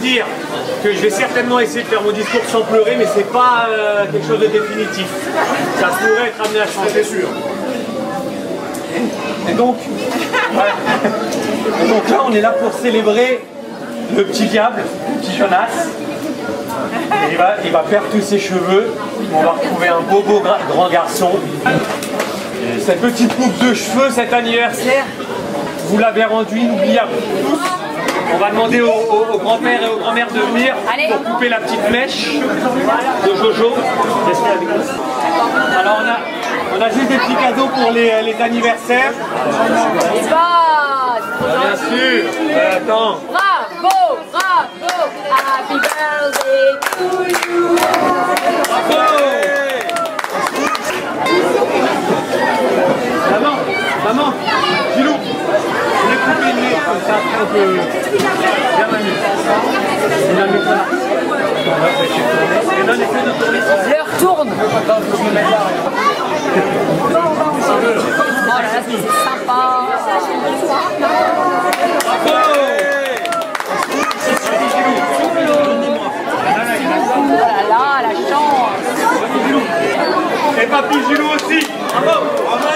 dire que je vais certainement essayer de faire mon discours sans pleurer, mais c'est pas quelque chose de définitif. Ça pourrait être amené à changer. C'est sûr. Et donc là, on est là pour célébrer le petit diable, le petit Jonas. Et il va perdre tous ses cheveux. On va retrouver un beau grand garçon. Et cette petite coupe de cheveux, cet anniversaire, vous l'avez rendu inoubliable tous. On va demander au grand-père et aux grand-mères de venir pour couper la petite mèche de Jojo. Restez avec nous. Alors on a juste des petits cadeaux pour les anniversaires. Bien sûr. Attends. Bravo, bravo. Happy birthday to you. Bravo. Maman, Gilou, on est coupé le nez comme ça, après on peut bien m'amuser. L'heure tourne. Oh là là, c'est sympa. Oh là là, la chance. Et papy Gilou aussi. Bravo, bravo.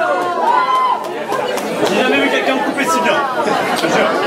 J'ai jamais vu quelqu'un me couper si bien. Je te jure.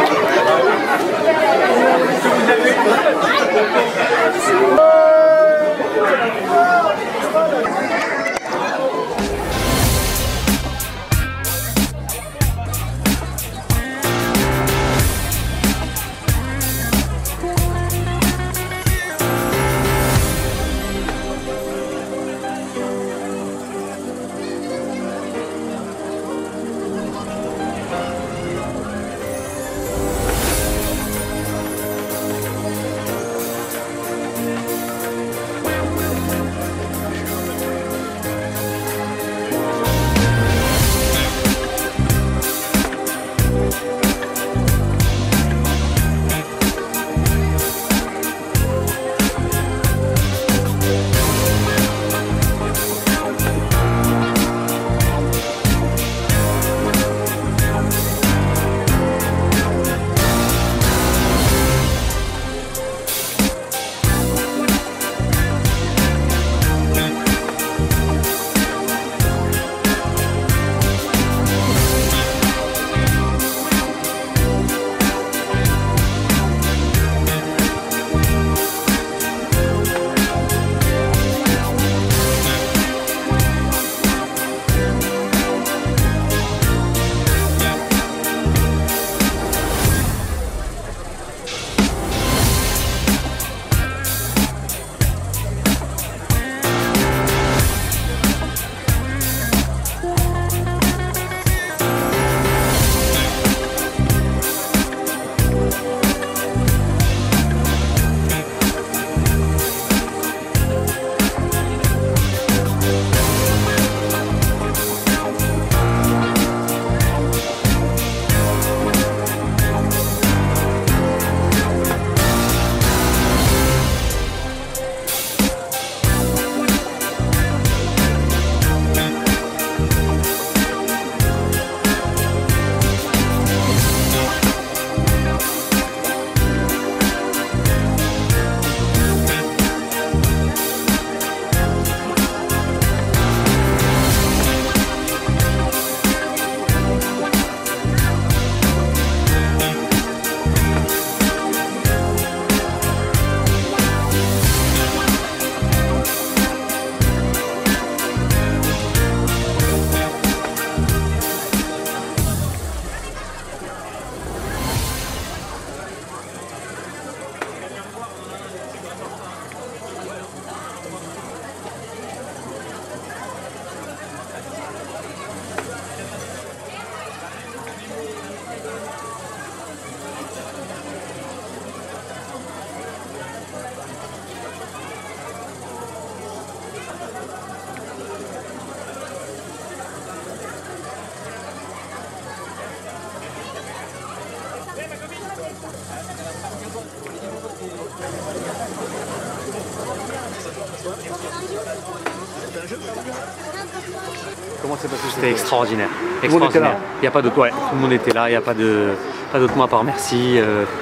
Comment c'est passé? C'était extraordinaire. Tout le monde était là. Il n'y a pas d'autre, ouais, tout le monde était là, il n'y a pas d'autre mot à part merci.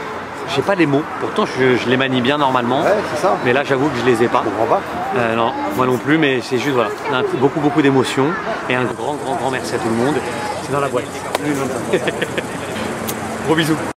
j'ai pas les mots. Pourtant, je les manie bien normalement. Ouais, c'est ça. Mais là, j'avoue que je les ai pas. Je comprends pas. Non, moi non plus, mais c'est juste voilà, beaucoup d'émotions et un grand merci à tout le monde. C'est dans la boîte. Gros bisous.